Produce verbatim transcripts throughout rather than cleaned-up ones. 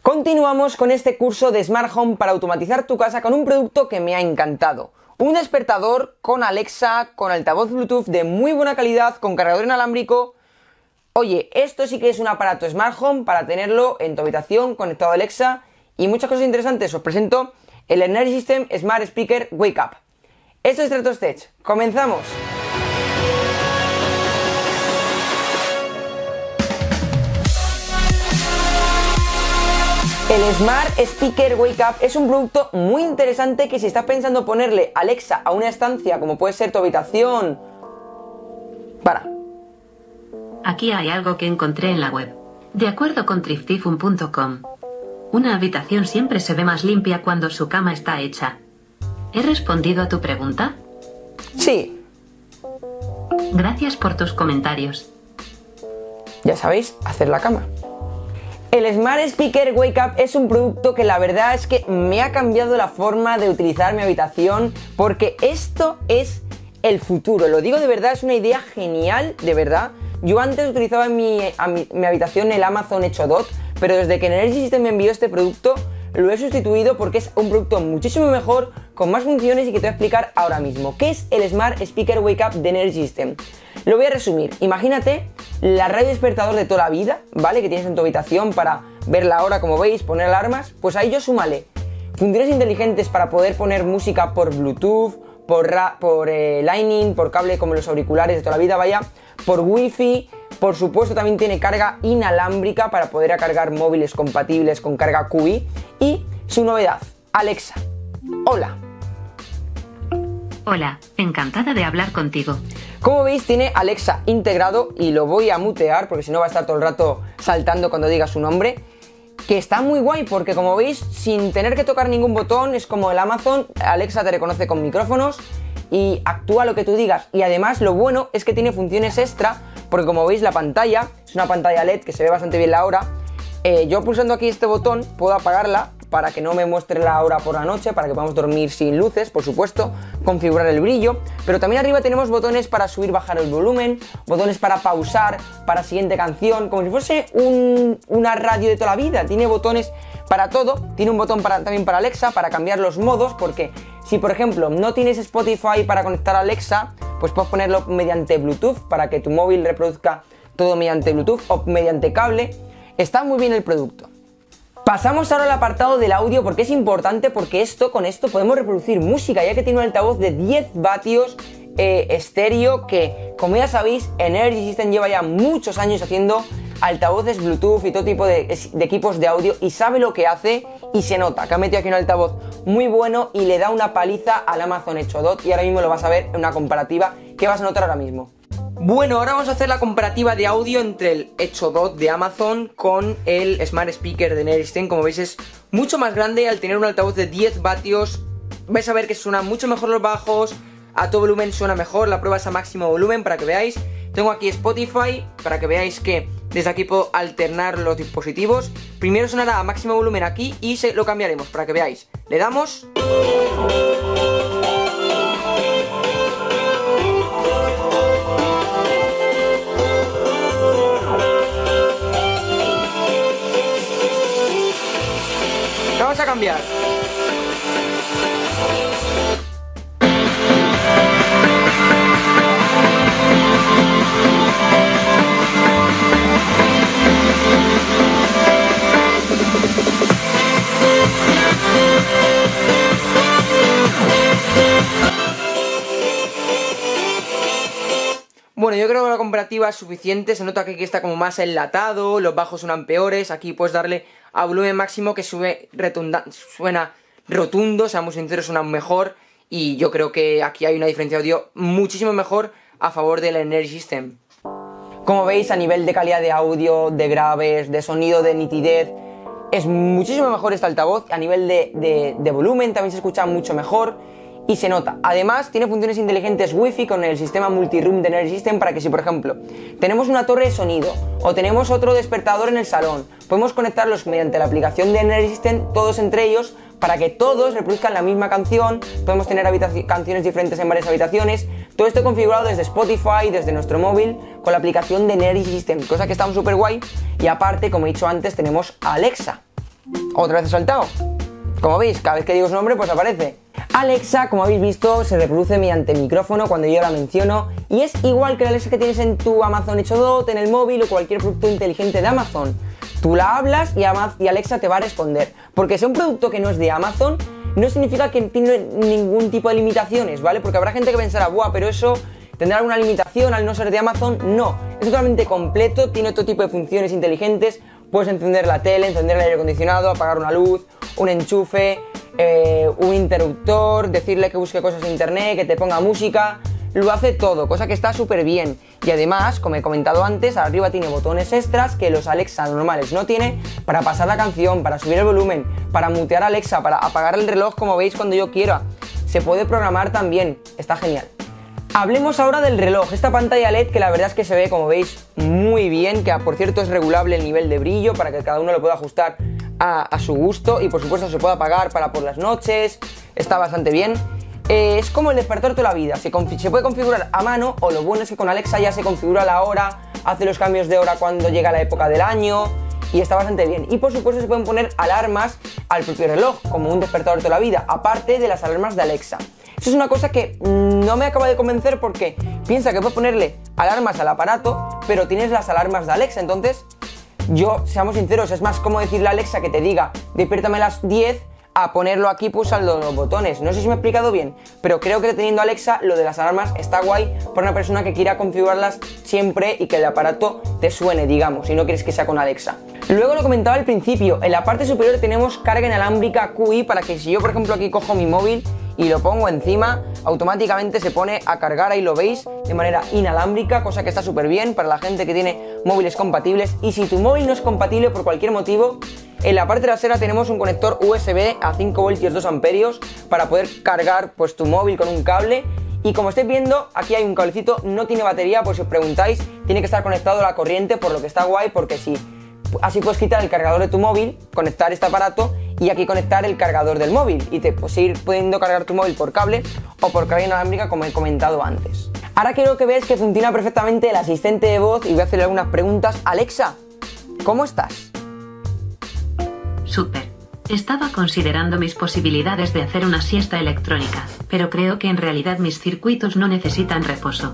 Continuamos con este curso de Smart Home para automatizar tu casa con un producto que me ha encantado. Un despertador con Alexa, con altavoz Bluetooth de muy buena calidad, con cargador inalámbrico. Oye, esto sí que es un aparato Smart Home para tenerlo en tu habitación, conectado a Alexa y muchas cosas interesantes. Os presento el Energy System Smart Speaker Wake Up. Esto es Stratostech. ¡Comenzamos! El Smart Speaker Wake Up es un producto muy interesante que si estás pensando ponerle Alexa a una estancia como puede ser tu habitación... Para. Aquí hay algo que encontré en la web. De acuerdo con Triftifun punto com, una habitación siempre se ve más limpia cuando su cama está hecha. ¿He respondido a tu pregunta? Sí. Gracias por tus comentarios. Ya sabéis, hacer la cama. El Smart Speaker Wake Up es un producto que la verdad es que me ha cambiado la forma de utilizar mi habitación, porque esto es el futuro. Lo digo de verdad, es una idea genial, de verdad. Yo antes utilizaba en mi, a mi, mi habitación el Amazon Echo Dot, pero desde que Energy System me envió este producto lo he sustituido porque es un producto muchísimo mejor, con más funciones y que te voy a explicar ahora mismo. ¿Qué es el Smart Speaker Wake Up de Energy System? Lo voy a resumir. Imagínate la radio despertador de toda la vida, ¿vale? Que tienes en tu habitación para ver la hora, como veis, poner alarmas. Pues ahí yo súmale funciones inteligentes para poder poner música por Bluetooth, por, por eh, Lightning, por cable como los auriculares de toda la vida, vaya, por Wi-Fi. Por supuesto también tiene carga inalámbrica para poder cargar móviles compatibles con carga Q I. Y su novedad, Alexa, hola. Hola, encantada de hablar contigo. Como veis tiene Alexa integrado y lo voy a mutear porque si no va a estar todo el rato saltando cuando diga su nombre. Que está muy guay porque como veis sin tener que tocar ningún botón es como el Amazon, Alexa te reconoce con micrófonos y actúa lo que tú digas. Y además lo bueno es que tiene funciones extra porque como veis la pantalla es una pantalla L E D que se ve bastante bien la hora. Eh, yo pulsando aquí este botón puedo apagarla para que no me muestre la hora por la noche, para que podamos dormir sin luces, por supuesto, configurar el brillo, pero también arriba tenemos botones para subir, bajar el volumen, botones para pausar, para siguiente canción, como si fuese un, una radio de toda la vida. Tiene botones para todo, tiene un botón para, también para Alexa, para cambiar los modos, porque si por ejemplo no tienes Spotify para conectar a Alexa, pues puedes ponerlo mediante Bluetooth para que tu móvil reproduzca todo mediante Bluetooth o mediante cable. Está muy bien el producto. Pasamos ahora al apartado del audio porque es importante, porque esto con esto podemos reproducir música, ya que tiene un altavoz de diez vatios eh, estéreo que, como ya sabéis, Energy System lleva ya muchos años haciendo altavoces Bluetooth y todo tipo de, de equipos de audio y sabe lo que hace y se nota que ha metido aquí un altavoz muy bueno y le da una paliza al Amazon Echo Dot y ahora mismo lo vas a ver en una comparativa que vas a notar ahora mismo. Bueno, ahora vamos a hacer la comparativa de audio entre el Echo Dot de Amazon con el Smart Speaker de Energy System. Como veis es mucho más grande, al tener un altavoz de diez vatios vais a ver que suena mucho mejor los bajos, a todo volumen suena mejor, la prueba es a máximo volumen para que veáis. Tengo aquí Spotify para que veáis que desde aquí puedo alternar los dispositivos. Primero sonará a máximo volumen aquí y se lo cambiaremos para que veáis. Le damos... Vamos a cambiar. Bueno, yo creo que la comparativa es suficiente. Se nota que aquí está como más enlatado, los bajos suenan peores. Aquí puedes darle a volumen máximo que sube suena rotundo, seamos sinceros, suena mejor. Y yo creo que aquí hay una diferencia de audio muchísimo mejor a favor del Energy System. Como veis, a nivel de calidad de audio, de graves, de sonido, de nitidez, es muchísimo mejor este altavoz. A nivel de, de, de volumen también se escucha mucho mejor y se nota. Además, tiene funciones inteligentes Wi-Fi con el sistema multiroom de Energy System para que si, por ejemplo, tenemos una torre de sonido o tenemos otro despertador en el salón, podemos conectarlos mediante la aplicación de Energy System, todos entre ellos, para que todos reproduzcan la misma canción. Podemos tener canciones diferentes en varias habitaciones. Todo esto configurado desde Spotify, desde nuestro móvil, con la aplicación de Energy System, cosa que está súper guay. Y aparte, como he dicho antes, tenemos a Alexa. Otra vez he saltado. Como veis, cada vez que digo su nombre, pues aparece. Alexa, como habéis visto, se reproduce mediante micrófono cuando yo la menciono y es igual que la Alexa que tienes en tu Amazon Echo Dot, en el móvil o cualquier producto inteligente de Amazon. Tú la hablas y Alexa te va a responder. Porque sea un producto que no es de Amazon, no significa que tiene ningún tipo de limitaciones, ¿vale? Porque habrá gente que pensará, buah, pero eso tendrá alguna limitación al no ser de Amazon. No, es totalmente completo, tiene todo tipo de funciones inteligentes. Puedes encender la tele, encender el aire acondicionado, apagar una luz, un enchufe, eh, un interruptor, decirle que busque cosas en internet, que te ponga música. Lo hace todo, cosa que está súper bien. Y además, como he comentado antes, arriba tiene botones extras que los Alexa normales no tiene, para pasar la canción, para subir el volumen, para mutear a Alexa, para apagar el reloj como veis cuando yo quiera. Se puede programar también, está genial. Hablemos ahora del reloj, esta pantalla L E D que la verdad es que se ve, como veis, muy bien, que por cierto es regulable el nivel de brillo para que cada uno lo pueda ajustar a, a su gusto y por supuesto se puede apagar para por las noches, está bastante bien. Eh, es como el despertador de toda la vida, se, se puede configurar a mano o lo bueno es que con Alexa ya se configura la hora, hace los cambios de hora cuando llega la época del año y está bastante bien. Y por supuesto se pueden poner alarmas al propio reloj, como un despertador de toda la vida, aparte de las alarmas de Alexa. Eso es una cosa que no me acaba de convencer porque piensa que puedes ponerle alarmas al aparato, pero tienes las alarmas de Alexa, entonces yo, seamos sinceros, es más como decirle a Alexa que te diga despiértame a las diez a ponerlo aquí pulsando los botones. No sé si me he explicado bien, pero creo que teniendo Alexa lo de las alarmas está guay para una persona que quiera configurarlas siempre y que el aparato te suene, digamos, si no quieres que sea con Alexa. Luego lo comentaba al principio, en la parte superior tenemos carga inalámbrica Q I para que si yo por ejemplo aquí cojo mi móvil y lo pongo encima, automáticamente se pone a cargar, ahí lo veis, de manera inalámbrica, cosa que está súper bien para la gente que tiene móviles compatibles. Y si tu móvil no es compatible por cualquier motivo, en la parte trasera tenemos un conector U S B a cinco voltios dos amperios para poder cargar pues tu móvil con un cable. Y como estáis viendo, aquí hay un cablecito, no tiene batería, por si os preguntáis, tiene que estar conectado a la corriente, por lo que está guay, porque sí, así puedes quitar el cargador de tu móvil, conectar este aparato y aquí conectar el cargador del móvil y te puedes ir pudiendo cargar tu móvil por cable o por carga inalámbrica como he comentado antes. Ahora quiero que veáis que funciona perfectamente el asistente de voz y voy a hacerle algunas preguntas. Alexa, ¿cómo estás? Súper. Estaba considerando mis posibilidades de hacer una siesta electrónica, pero creo que en realidad mis circuitos no necesitan reposo.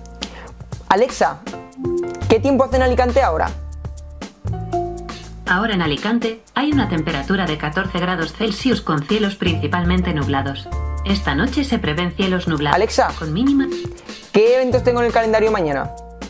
Alexa, ¿qué tiempo hace en Alicante ahora? Ahora en Alicante hay una temperatura de catorce grados Celsius con cielos principalmente nublados. Esta noche se prevén cielos nublados. Alexa, con mínima... ¿qué eventos tengo en el calendario mañana?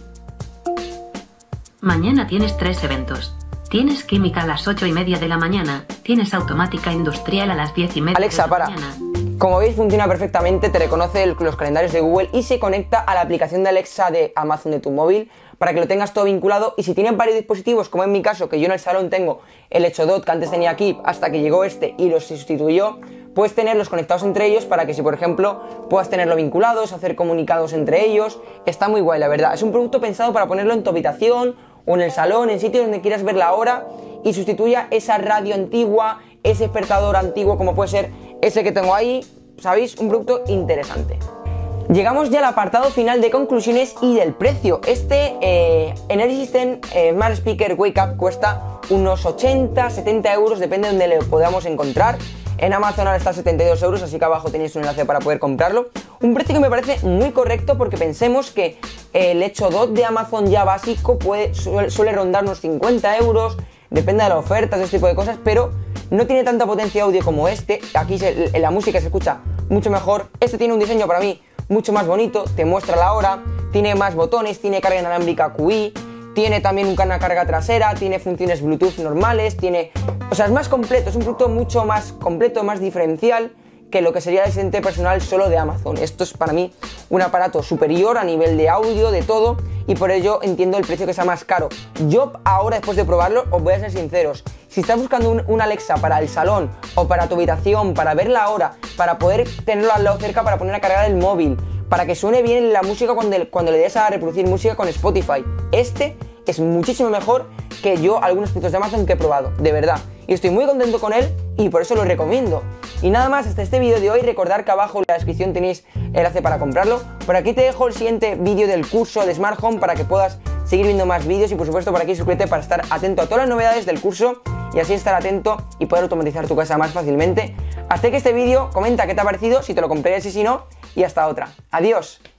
Mañana tienes tres eventos. Tienes química a las ocho y media de la mañana, tienes automática industrial a las diez y media Alexa, de la para. mañana. Como veis funciona perfectamente, te reconoce el, los calendarios de Google y se conecta a la aplicación de Alexa de Amazon de tu móvil para que lo tengas todo vinculado. Y si tienes varios dispositivos, como en mi caso, que yo en el salón tengo el Echo Dot que antes tenía aquí hasta que llegó este y los sustituyó, puedes tenerlos conectados entre ellos para que si por ejemplo puedas tenerlo vinculados, hacer comunicados entre ellos. Está muy guay, la verdad. Es un producto pensado para ponerlo en tu habitación o en el salón, en sitios donde quieras ver la hora y sustituya esa radio antigua, ese despertador antiguo como puede ser ese que tengo ahí, ¿sabéis? Un producto interesante. Llegamos ya al apartado final de conclusiones y del precio. Este eh, Energy System eh, Smart Speaker Wake Up cuesta unos ochenta, setenta euros, depende de donde lo podamos encontrar. En Amazon ahora está a setenta y dos euros, así que abajo tenéis un enlace para poder comprarlo. Un precio que me parece muy correcto porque pensemos que el Echo Dot de Amazon ya básico puede, suele, suele rondar unos cincuenta euros, depende de la oferta, de este tipo de cosas, pero no tiene tanta potencia audio como este. Aquí se, la música se escucha mucho mejor. Este tiene un diseño para mí mucho más bonito, te muestra la hora, tiene más botones, tiene carga inalámbrica Q I, tiene también una carga trasera, tiene funciones Bluetooth normales, tiene... O sea, es más completo, es un producto mucho más completo, más diferencial que lo que sería el asistente personal solo de Amazon. Esto es para mí un aparato superior a nivel de audio, de todo, y por ello entiendo el precio que sea más caro. Yo ahora, después de probarlo, os voy a ser sinceros, si estás buscando un, un Alexa para el salón o para tu habitación, para ver la hora, para poder tenerlo al lado cerca, para poner a cargar el móvil, para que suene bien la música cuando, cuando le des a reproducir música con Spotify, este es muchísimo mejor que yo algunos productos de Amazon que he probado, de verdad. Y estoy muy contento con él y por eso lo recomiendo. Y nada más, hasta este vídeo de hoy. Recordar que abajo en la descripción tenéis el enlace para comprarlo. Por aquí te dejo el siguiente vídeo del curso de Smart Home para que puedas seguir viendo más vídeos y por supuesto por aquí suscríbete para estar atento a todas las novedades del curso y así estar atento y poder automatizar tu casa más fácilmente. Hasta aquí este vídeo, comenta qué te ha parecido, si te lo comprarías y si no, y hasta otra. Adiós.